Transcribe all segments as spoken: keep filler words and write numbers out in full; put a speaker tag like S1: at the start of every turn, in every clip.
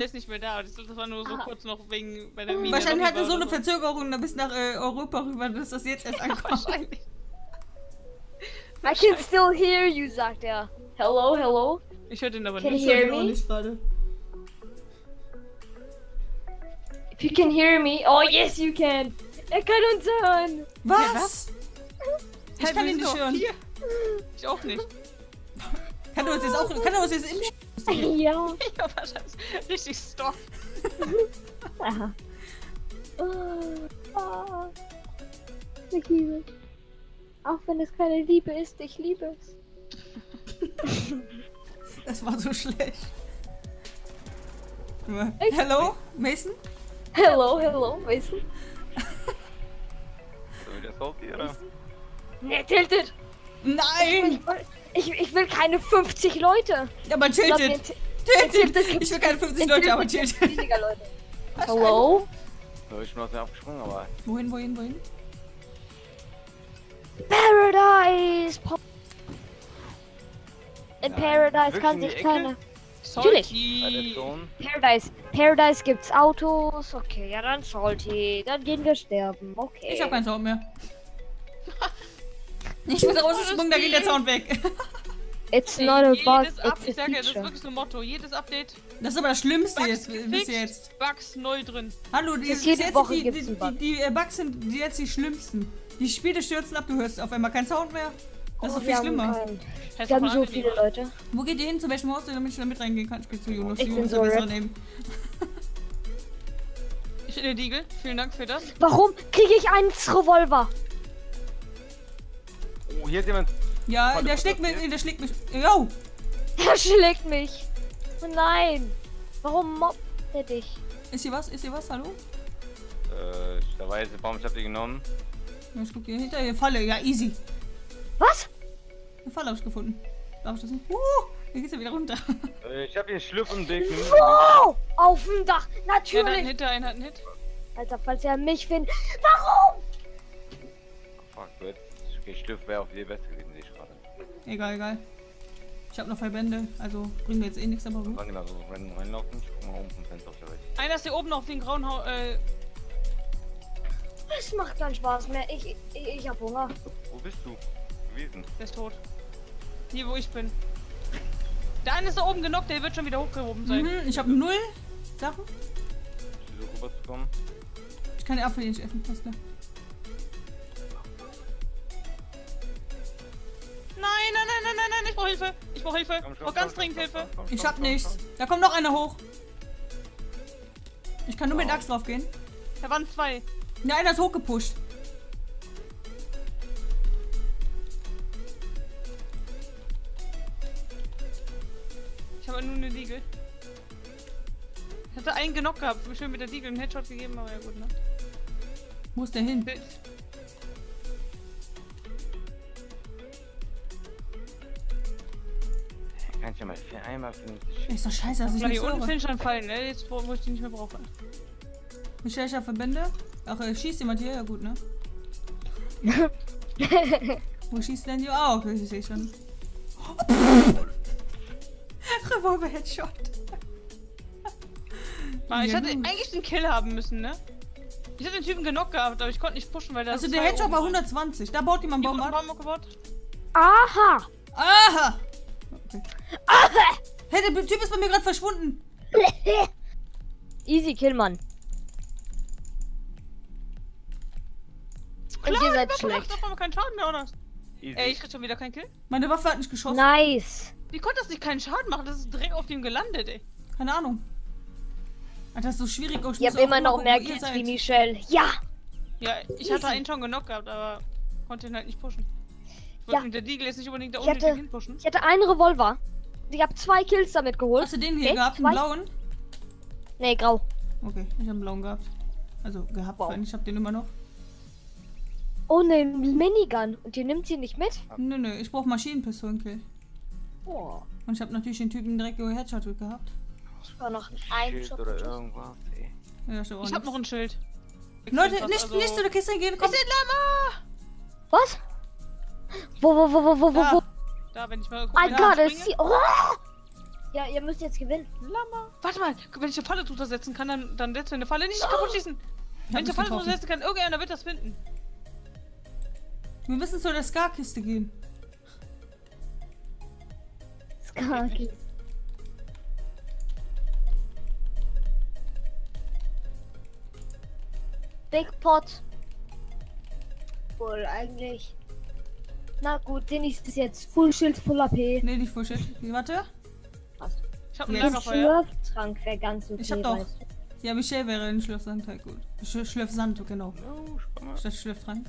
S1: Der ist nicht mehr da. Das war nur so ah. kurz noch wegen bei der Mine.
S2: Wahrscheinlich hat er so eine Verzögerung da bis nach äh, Europa rüber, dass das jetzt erst ankommt.
S1: Wahrscheinlich.
S3: I can still hear you, sagt er. Hello, hello.
S1: Ich höre den aber
S3: can
S1: nicht.
S3: You hear me?
S2: Nicht gerade.
S3: If you can hear me, oh yes you can. Er kann uns hören.
S2: Was?
S1: Ja, was?
S2: Ich hey, kann ihn nicht hören. Hier.
S1: Ich auch nicht.
S2: Kann du uns jetzt auch, kann du uns jetzt im
S3: Ja. Ja,
S1: wahrscheinlich. Richtig stoff.
S3: Aha. Oh, oh. Ich liebe es. Auch wenn es keine Liebe ist, ich liebe es.
S2: Das war so schlecht. Hello, Mason?
S3: Hello, hello, Mason.
S4: So, der Salty, oder?
S3: Ne, tiltet.
S2: Nein!
S3: Ich, ich, ich will keine fünfzig Leute.
S2: Ja, aber tiltet. Tiltet. Ich will keine fünfzig Leute, aber tiltet.
S3: Weniger Leute. Hello?
S4: So, ich bin aus dem abgesprungen, aber...
S2: Wohin, wohin, wohin?
S3: Paradise! In
S4: Nein,
S3: Paradise kann sich keine... Natürlich! Paradise. Paradise gibt's Autos. Okay, ja dann Salty. Dann gehen wir sterben. Okay.
S2: Ich hab keinen Sound mehr. Ich bin rausgesprungen, da geht der Sound weg.
S3: It's not a bug,
S1: it's
S3: a
S1: Ich sag ja, das ist
S3: feature.
S1: wirklich so ein Motto. Jedes Update.
S2: Das ist aber das Schlimmste
S1: Bugs
S2: jetzt, wisst ihr jetzt.
S1: Bugs neu drin.
S2: Hallo, die,
S3: Jede
S2: jetzt
S3: Woche
S2: die,
S3: gibt's
S2: die,
S3: einen Bug.
S2: die, die äh, Bugs sind die jetzt die schlimmsten. Die Spiele stürzen ab, du hörst auf einmal keinen Sound mehr. Das ist
S3: Oh,
S2: doch viel
S3: wir haben
S2: schlimmer.
S3: keinen. Wir haben so viele Leute.
S2: Wo geht ihr hin? Zu welchem Haus, damit ich da mit reingehen kann? Ich geh zu Jonas.
S3: Ich bin
S2: Jonas
S3: so
S2: besser nehmen.
S1: Ich bin der Diegel. Vielen Dank für das.
S3: Warum kriege ich einen Revolver?
S4: Oh, hier ist jemand.
S2: Ja, der schlägt mich. Der schlägt mich. Yo!
S3: Er schlägt mich. Oh nein. Warum mobbt er dich?
S2: Ist hier was? Ist hier was? Hallo?
S4: Äh, da war jetzt der Baum, ich hab die genommen.
S2: Ja, ich guck hier hinter ihr Falle. Ja, easy.
S3: Was?
S2: Eine Falle hab ich gefunden. Darf ich das nicht? Uh, hier geht's ja wieder runter.
S4: Äh, ich hab hier einen Schlüpf und Weg.
S3: Wow! Auf dem Dach.
S1: Ja,
S3: Natürlich.
S1: da ein Hit, einen hat einen Hit.
S3: Alter, falls er mich findet. Warum?
S4: Fuck, du hättest. Okay, Schlüpf wäre auf die beste gewesen, sehe ich gerade.
S2: Egal, egal. Ich hab noch Verbände, also bringen wir jetzt eh nichts, aber gut.
S4: Dann genau so rennen, reinlaufen. Ich guck mal oben vom Fenster auf der Rechte.
S1: Einer ist hier oben auf den grauen Haus. Äh,
S3: Es macht keinen Spaß mehr. Ich, ich, ich hab Hunger.
S4: Wo bist du gewesen?
S1: der ist tot. Hier, wo ich bin. Der eine ist da oben genockt, der wird schon wieder hochgehoben sein.
S2: Mhm, ich hab null Sachen.
S4: Ich versuche rüberzukommen.
S2: Ich kann den Apfel nicht essen, passt klar.
S1: Nein, nein, nein, nein, nein, nein, ich brauche Hilfe. Ich brauche Hilfe.
S4: Komm,
S1: Ich
S4: komm,
S1: brauche ganz
S4: komm,
S1: dringend
S4: komm,
S1: Hilfe.
S4: komm, komm,
S2: Ich
S4: komm,
S2: hab
S4: komm,
S2: nichts.
S4: komm.
S2: Da kommt noch einer hoch. Ich kann nur mit Axt drauf gehen.
S1: Da waren zwei.
S2: Ja, einer ist hochgepusht.
S1: Ich habe nur eine Diegel. Ich hatte einen genockt gehabt. Schön mit der Diegel einen Headshot gegeben, aber ja gut, ne?
S2: Wo ist der hin?
S4: Kann ich ja mal einmal vernünftig.
S2: Ist doch scheiße, dass ich
S1: Hier
S2: nicht
S1: unten
S2: höre.
S1: finde ich schon fallen, ne? Jetzt, wo, wo ich die nicht mehr brauche.
S2: Michael Verbände? Ach, äh, schießt jemand hier? Ja gut, ne? Wo schießt denn die? Ah, okay, ich sehe schon. Revolver Headshot.
S1: Ah, ich
S2: Ja,
S1: hatte
S2: gut.
S1: eigentlich den Kill haben müssen, ne? Ich hatte den Typen genockt gehabt, aber ich konnte nicht pushen, weil der.
S2: Also der Headshot war hundertzwanzig. Da baut jemand einen Baum ab.
S1: Baum abgebaut.
S3: Aha!
S2: Aha! Okay. Hey, der Typ ist bei mir gerade verschwunden.
S3: Easy Kill, Mann. Und ihr seid
S1: Klar,
S3: schlecht.
S1: macht doch keinen Schaden mehr, oder?
S4: Easy.
S1: Ey, ich krieg schon wieder keinen Kill.
S2: Meine Waffe hat nicht geschossen.
S3: Nice.
S1: Wie konnte das nicht keinen Schaden machen? Das ist direkt auf dem gelandet, ey.
S2: Keine Ahnung. Alter, das ist so schwierig. Ich
S3: Ihr
S2: muss
S3: habt
S2: auch
S3: immer noch
S2: gucken,
S3: mehr
S2: wo ihr
S3: Kills
S2: seid.
S3: wie Michelle. Ja!
S1: Ja, ich hatte einen schon genockt gehabt, aber konnte ihn halt nicht pushen. Ich wollte
S3: Ja.
S1: mit der Diegel jetzt nicht unbedingt da
S3: Ich
S1: oben
S3: hatte-
S1: hin pushen.
S3: Ich hatte einen Revolver. Ich habe zwei Kills damit geholt.
S2: Hast du den hier
S3: Okay,
S2: gehabt?
S3: zwei.
S2: Einen blauen?
S3: Nee, grau.
S2: Okay, ich habe einen blauen gehabt. Also gehabt,
S3: Wow.
S2: weil ich habe den immer noch.
S3: Oh, ne Minigun. Und ihr nimmt sie nicht mit?
S2: Nö, nö, ich brauche Maschinenpistolenkill.
S3: Oh.
S2: Und ich habe natürlich den Typen direkt über Headshot gehabt.
S3: Ich war noch ein
S4: Schild
S3: Shot
S4: oder
S3: geschossen.
S4: irgendwas, ey.
S2: Ja, ist aber
S1: Ich hab noch
S2: nichts.
S1: ein Schild.
S2: Leute,
S1: Was,
S2: nicht,
S1: also-
S2: nicht zu der Kiste gehen, komm.
S1: Ich seh Lama!
S3: Was? Wo, wo, wo, wo, wo, wo,
S2: Da.
S3: wo?
S1: Da, wenn ich mal
S3: Mein
S1: wenn
S3: Gott,
S1: ich
S3: ist
S1: springe.
S3: sie. Oh! Ja, ihr müsst jetzt gewinnen.
S1: Lama. Warte mal, wenn ich eine Falle drunter setzen kann, dann, dann setzt du eine Falle nicht kaputt schießen. Wenn ich eine Falle drunter setzen kann, irgendeiner wird das finden.
S2: Wir müssen zu der Scar-Kiste gehen.
S3: Scar-Kiste. Big Pot. Wohl eigentlich. Na gut, den ist es jetzt. Full Schild, Full A P.
S2: Nee, nicht Full Schild. Warte.
S1: Was? Ich hab einen
S2: Jetzt
S1: Lagerfeuer.
S3: Schlürftrank wäre ganz okay.
S2: Ich hab doch.
S3: Weißt du.
S2: Ja, Michelle wäre ein Schlürfsand halt gut. Sch Schlürfsand, genau.
S4: No, spannend.
S2: Statt Schlürftrank.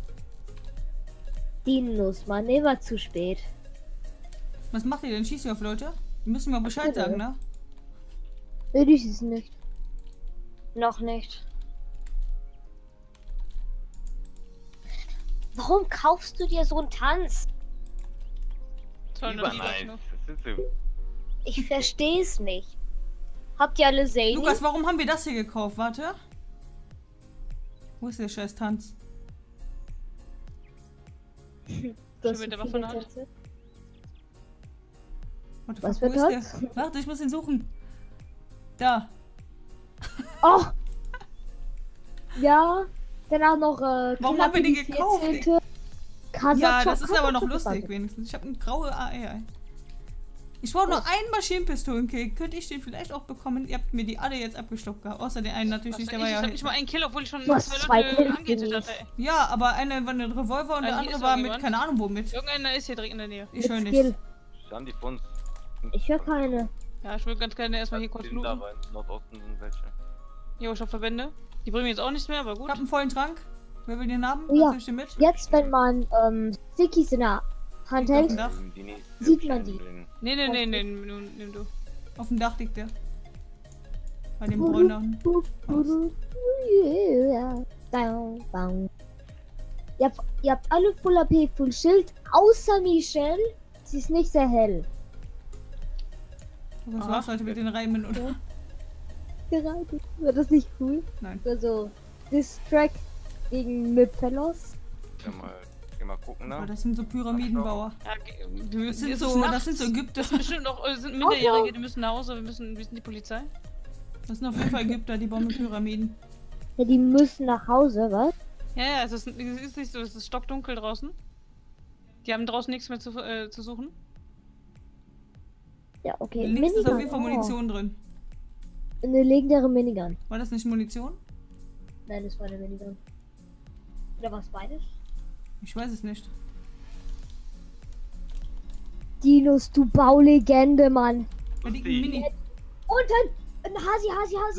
S3: Dinos, man, immer zu spät.
S2: Was macht ihr denn? Schießt ihr auf Leute? Wir müssen mal Bescheid
S3: Bitte.
S2: sagen, ne?
S3: Nee, das ist nicht. Noch nicht. Warum kaufst du dir so einen Tanz?
S1: zweihundert
S4: Lieber
S1: D-Mark
S4: nice.
S1: noch.
S4: Das sind so.
S3: Ich versteh's nicht. Habt ihr alle Zany?
S2: Lukas, warum haben wir das hier gekauft? Warte. Wo ist der scheiß Tanz?
S3: Du hast
S1: Schon mit der
S3: so
S1: Waffe
S3: viele
S1: in der Hand?
S3: Tänze.
S2: What the
S3: Was
S2: fuck,
S3: für
S2: wo
S3: Tanz?
S2: ist der? Warte, ich muss ihn suchen. Da.
S3: Oh! Ja, dann auch noch äh,
S2: Warum
S3: Knappe
S2: haben wir den
S3: die
S2: gekauft?
S3: vierzehnte. Kasachstan-
S2: Ja, das ist aber noch
S3: Kasachstan-
S2: lustig wenigstens. Ich habe eine graue A R. Ich brauche noch einen Maschinenpistolenkill. Könnte ich den vielleicht auch bekommen? Ihr habt mir die alle jetzt abgestoppt gehabt. Außer den einen natürlich
S1: Was
S2: nicht.
S1: denn
S2: Der
S1: ich?
S2: war
S1: Ich
S2: ja.
S1: hab nicht mal einen Kill, obwohl ich schon
S3: Du hast
S1: zwei
S3: zwei
S1: Leute
S3: Kills
S1: angehittet
S3: gemacht.
S1: hatte.
S2: Ja, aber einer war ein Revolver und
S1: Ah,
S2: der
S1: hier
S2: andere
S1: ist
S2: war
S1: noch
S2: mit
S1: jemand.
S2: keine Ahnung womit.
S1: Irgendeiner ist hier direkt in der Nähe.
S2: Ich höre
S3: Mit
S2: nichts.
S3: Skill.
S4: Sandy von uns.
S3: Ich höre keine.
S1: Ja, ich will ganz gerne erstmal hier
S4: Die
S1: kurz
S4: sind da,
S1: looten.
S4: aber im Nordosten sind welche.
S1: Jo, ich hab Verbände. Die bringen mir jetzt auch nichts mehr, aber
S2: Ich
S1: gut.
S2: hab einen vollen Trank. Wer will den haben?
S3: Ja.
S2: Was nimmst du mit?
S3: Jetzt, wenn man ähm, Stickies in der Hand
S2: Liegt auf
S3: hält,
S2: dem Dach.
S4: Ähm, die nächsten
S3: Sieht man
S4: Hübschen
S3: die?
S4: drin.
S1: Nee, nee, nee, nee, nimm, nimm du.
S2: Auf dem Dach liegt der. Bei dem Bräunern.
S3: Yeah. Bang, bang. Ihr habt, ihr habt alle Full A P, Full Schild, außer Michelle. Sie ist nicht sehr hell.
S2: Was
S1: Aha.
S2: war's heute mit den Reimen, oder?
S3: Ja. Gerade. War das nicht cool?
S2: Nein.
S3: Also, this Track gegen Mipfelos.
S4: Ja, mal, geh mal gucken,
S2: Aber
S4: ne?
S2: das sind so Pyramidenbauer.
S1: Ja, ge- wir
S2: Das
S1: müssen,
S2: sind
S1: es
S2: so,
S1: ist
S2: das
S1: nachts.
S2: sind so Ägypter.
S1: Das sind bestimmt noch, äh, sind Minderjährige, die müssen nach Hause, wir müssen, wir sind die Polizei.
S2: Das sind auf jeden Fall Ägypter, die bauen mit Pyramiden.
S3: Ja, die müssen nach Hause, was?
S1: Ja, ja, es ist, es ist nicht so, es ist stockdunkel draußen. Die haben draußen nichts mehr zu, äh, zu suchen.
S3: Ja, okay.
S2: Links ist auf jeden Fall
S3: Oh.
S2: Munition drin.
S3: Eine legendäre Minigun.
S2: War das nicht Munition?
S3: Nein, das war eine Minigun. Oder was beides?
S2: Ich weiß es nicht.
S3: Dinos, du Baulegende, Mann.
S2: Da liegt ein Mini.
S3: Und ein, ein Hasi, Hasi, Hasi.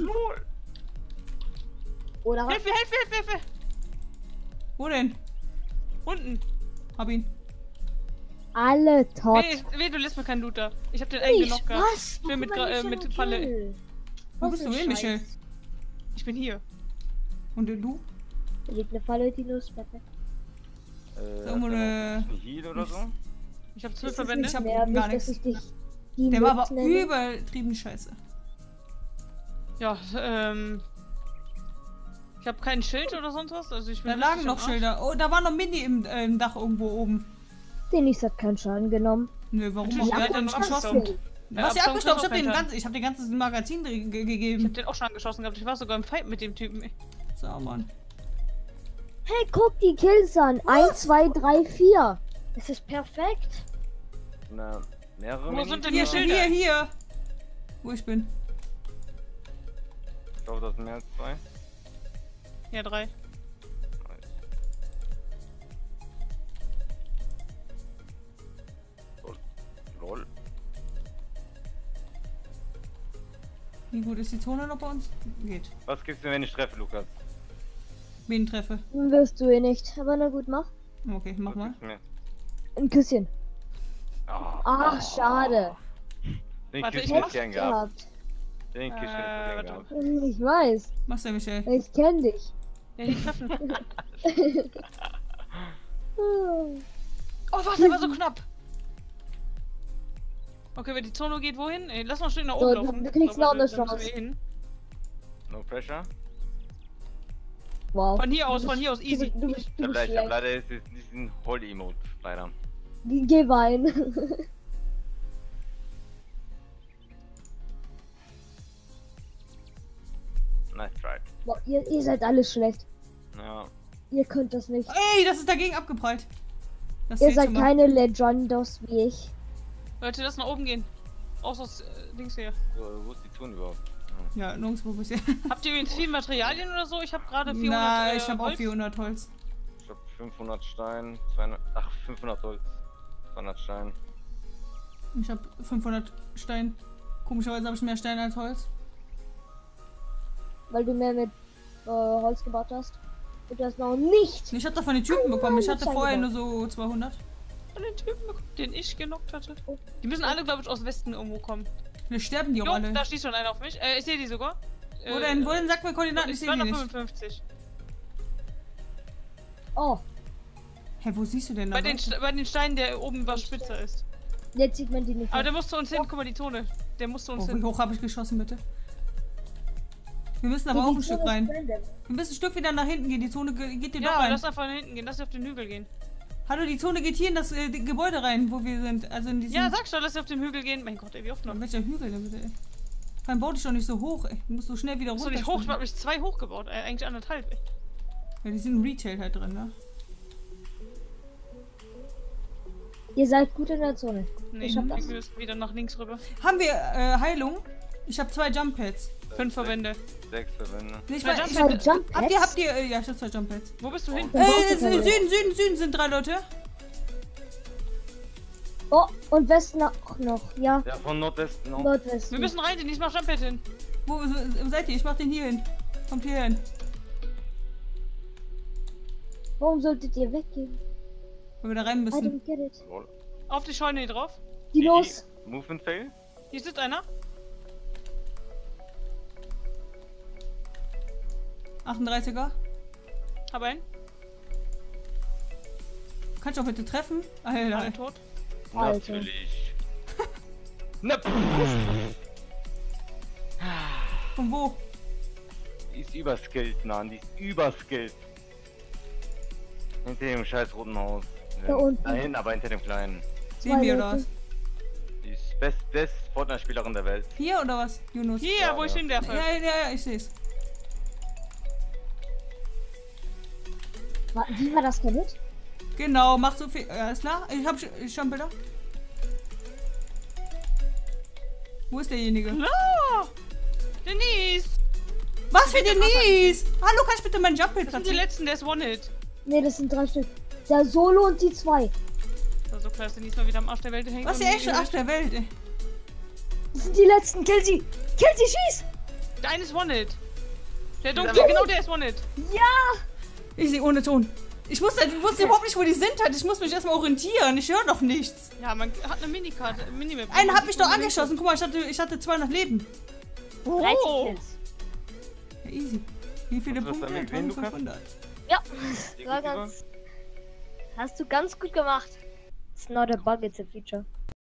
S3: Oder was?
S1: Hilfe, Hilfe, Hilfe, Hilfe!
S2: Wo denn?
S1: Unten!
S2: Hab ihn.
S3: Alle tot.
S1: Weh, weh, du lässt mir keinen Loot da. Ich hab den einen
S3: Ich,
S1: genockt gehabt.
S3: was?
S1: Ich bin mit,
S3: Warum
S1: Gra- äh,
S3: nicht
S1: mit
S3: schon
S1: Falle.
S3: Kill?
S2: Wo
S3: Was
S2: bist du
S3: für
S2: hin,
S3: Scheiß.
S2: Michel?
S1: Ich bin hier.
S2: Und du?
S3: Da liegt eine Falle, Dinos, perfekt.
S4: Äh,
S2: So, eine-
S4: ein Heal oder so?
S1: Ich hab zwölf
S3: Ist es
S1: Verbände.
S3: nicht
S2: hab
S3: mehr,
S2: gar
S3: nicht, dass
S2: nichts.
S3: ich dich die
S2: Der war aber
S3: nenne?
S2: übertrieben scheiße.
S1: Ja, ähm. Ich hab kein Schild oder sonst was. Also ich bin
S2: Da lagen
S1: richtig
S2: noch
S1: am Arsch.
S2: Schilder. Oh, da war noch Mini im, äh, im Dach irgendwo oben.
S3: Denis hat keinen Schaden genommen.
S2: Nö, warum
S1: Natürlich,
S2: auch?
S1: ja,
S2: Der hat ja
S1: dann
S2: nicht
S1: abgeschossen.
S2: geschossen.
S1: Ja,
S2: Was, ihr
S1: abgeschossen
S2: abgestoppt? Ich hab
S1: ist
S2: den
S1: auch kein
S2: ganz, ich hab den ganzen Magazin drin ge
S1: Ich hab
S2: gegeben.
S1: den auch schon angeschossen gehabt. Ich war sogar im Fight mit dem Typen. ey.
S2: So, Mann.
S3: Hey, guck die Kills an. eins, zwei, drei, vier. Es ist perfekt.
S4: Na, mehrere
S1: Wo sind denn
S2: Hier,
S1: die
S2: hier,
S1: Schilder?
S2: hier, hier. Wo ich bin.
S4: Ich glaube, das sind mehr als zwei.
S1: Ja, drei.
S4: Nice. Lol. Lol.
S2: Wie gut ist die Zone noch bei uns? Geht.
S4: Was gibt's denn, wenn ich treffe, Lukas?
S2: Wen treffe?
S3: Wirst du eh nicht. Aber na gut, mach.
S2: Okay, mach
S4: Was
S2: mal.
S4: gibt's mir?
S3: Ein Küsschen.
S4: Ah,
S3: Ach, schade.
S4: den
S1: Warte,
S4: Kiss
S1: ich
S4: hätte
S1: mach-
S4: ich gern gehabt.
S3: Gehabt.
S4: Den Kiss hätte
S1: Äh,
S4: ich gern
S1: warte.
S4: gehabt.
S3: Ich weiß.
S2: Mach's ja, Michel.
S3: Ich kenn dich.
S1: Ja, hier treffen.
S3: Oh.
S1: Oh, was, der war so knapp. Okay, wenn die Zone geht, wohin? Ey, lass mal schön nach
S3: So,
S1: oben
S3: du-
S1: laufen.
S3: du kriegst
S1: Aber
S3: noch eine
S1: da müssen wir
S3: Chance.
S1: hin.
S4: No pressure.
S3: Wow.
S1: Von hier aus,
S3: Du
S1: von
S3: bist-
S1: hier aus,
S3: Du
S1: easy.
S3: bist, du bist,
S4: Ich
S3: du
S4: hab,
S3: bist
S4: leider, ich hab
S3: schlecht.
S4: leider jetzt diesen Hol-Emote, leider.
S3: Geh wein.
S4: Nein.
S3: Boah, ihr, ihr seid alle schlecht.
S4: Ja.
S3: Ihr könnt das nicht.
S2: Ey, das ist dagegen abgeprallt. Das
S3: Ihr
S2: seht
S3: seid
S2: mal.
S3: keine Legendos wie ich.
S1: Leute, lass nach oben gehen. Außer das äh, Dings hier.
S4: So, wo ist die Zone überhaupt?
S2: Ja, nirgendwo bisher.
S1: Habt ihr übrigens viel Materialien oder so? Ich habe gerade vierhundert.
S2: Na,
S1: äh,
S2: ich habe auch
S1: Holz.
S2: vierhundert Holz.
S4: Ich hab fünfhundert Stein, zweihundert, ach fünfhundert Holz, zweihundert Stein.
S2: Ich habe fünfhundert Stein. Komischerweise habe ich mehr Stein als Holz.
S3: Weil du mehr mit äh, Holz gebaut hast. Und du hast noch nicht.
S2: Ich habe doch von den Typen bekommen. Ich hatte
S3: Stein
S2: vorher nur
S3: gebaut.
S2: so zweihundert.
S1: Von den Typen, den ich genockt hatte. Die müssen alle, glaube ich, aus Westen irgendwo kommen.
S2: Wir sterben die auch
S1: Jo,
S2: alle.
S1: da schießt schon einer auf mich. Äh, ich sehe die sogar.
S2: Wo denn? Wo denn? Sag mir Koordinaten, ich sehe die nicht.
S1: zweihundertfünfundfünfzig.
S3: Oh,
S2: Hä, wo siehst du denn da?
S1: Bei den,
S2: Leute?
S1: St- bei den Steinen, der oben was spitzer ist.
S3: jetzt sieht man die nicht
S1: Aber
S3: mehr.
S1: der muss zu uns hin, guck mal die Zone. Der muss zu uns
S2: Oh, wie
S1: hin.
S2: hoch habe ich geschossen, bitte? Wir müssen aber
S3: Die
S2: auch ein
S3: Zone
S2: Stück
S3: ist
S2: rein.
S3: random.
S2: Wir müssen ein Stück wieder nach hinten gehen. Die Zone ge- geht hier doch
S1: Ja,
S2: rein.
S1: lass einfach nach hinten gehen, lass auf den Hügel gehen.
S2: Hallo, die Zone geht hier in das äh, die Gebäude rein, wo wir sind. Also in diesem...
S1: Ja, sag schon, lass auf den Hügel gehen. Mein Gott, ey, wie oft noch?
S2: An welcher Hügel denn bitte, ey? Vor allem bau dich doch nicht so hoch, ey. Du musst so schnell wieder
S1: So
S2: runter.
S1: nicht hoch, ich hab mich zwei hochgebaut. Äh, eigentlich anderthalb, ey.
S2: Ja, die sind im Retail halt drin, ne?
S3: Ihr seid gut in der Zone.
S1: Nee,
S3: Ich hab das.
S1: ich muss wieder nach links rüber.
S2: Haben wir äh, Heilung? Ich habe zwei Jump Pads.
S1: Fünf Verbände.
S4: Sechs Verbände.
S2: Nee, ich
S1: Zwei
S2: mein,
S1: Jump
S2: ich,
S3: Zwei
S1: Pads.
S3: Jump
S2: habt ihr,
S3: Pads?
S2: habt ihr, äh, ja, ich hab zwei Jump Pads.
S1: Wo bist du hin?
S3: Dann braucht
S2: Äh,
S3: ihr keine.
S2: Süden, Süden, Süden sind drei Leute.
S3: Oh, und Westen auch noch. Ja,
S4: Ja, von Nordwesten noch.
S3: Nordwesten.
S1: Wir müssen rein, ich mach Jumppad hin.
S2: Wo, wo seid ihr? Ich mach den hier hin. Kommt hier hin.
S3: Warum solltet ihr weggehen?
S2: Weil wir da rein
S3: I
S2: müssen.
S3: don't get it.
S4: Jawohl.
S1: Auf die Scheune hier drauf.
S3: Die los.
S4: Movement Fail?
S1: Hier sitzt einer.
S2: achtunddreißiger.
S1: Hab einen.
S2: Kannst du auch bitte treffen? Alter.
S1: Alle tot.
S3: Alter.
S4: Natürlich. Na, pff.
S2: Von wo?
S4: Die ist überskillt, Mann. Die ist überskillt. Hinter dem scheiß roten Haus.
S3: Da unten.
S4: Dahin, aber hinter dem kleinen.
S2: Sehen wir
S3: Leute.
S2: oder was?
S4: Die ist best, best Fortnite-Spielerin der Welt.
S2: Hier oder was, Yunus?
S1: Hier,
S4: Ja,
S1: wo ich
S4: ja.
S1: hinwerfe.
S2: Ja, ja, ja, ich seh's.
S3: Wa- Wie war das Kabit?
S2: Genau, mach so viel. Äh, alles klar? Ich hab sch- ich schon Bilder. Wo ist derjenige?
S1: No! Denise!
S2: Was für Denise? Hallo, kannst du bitte meinen Jump
S1: Das sind die
S2: platzieren?
S1: letzten, der ist One-Hit.
S3: Ne, das sind drei Stück. Der Solo und die zwei.
S1: Das ist so klar, dass Denise mal wieder am Arsch der Welt hängt.
S2: Was ist
S1: und
S2: der echte
S1: die-
S2: Arsch der Welt, ey?
S3: Das sind die letzten. Kill sie. Kill sie, schieß.
S1: Der eine ist One-Hit. Der dunkle, genau der ist One-Hit.
S3: Ja.
S2: Ich sehe ohne Ton. Ich wusste, ich wusste überhaupt nicht, wo die sind halt. Ich muss mich erstmal orientieren. Ich höre doch nichts.
S1: Ja, man hat eine Minikarte, Minimap.
S2: Einen hat mich doch angeschossen. Guck mal, ich hatte, ich hatte zweihundert Leben.
S3: dreizehn
S1: Oh!
S3: Kills.
S2: Ja, easy. Wie viele
S4: Hast du das
S2: Punkte?
S4: dann gesehen, Lukas?
S2: fünfhundert.
S3: Ja.
S4: Die
S3: War
S4: gut
S3: ganz, hast du ganz gut gemacht. It's not a bug, it's a feature.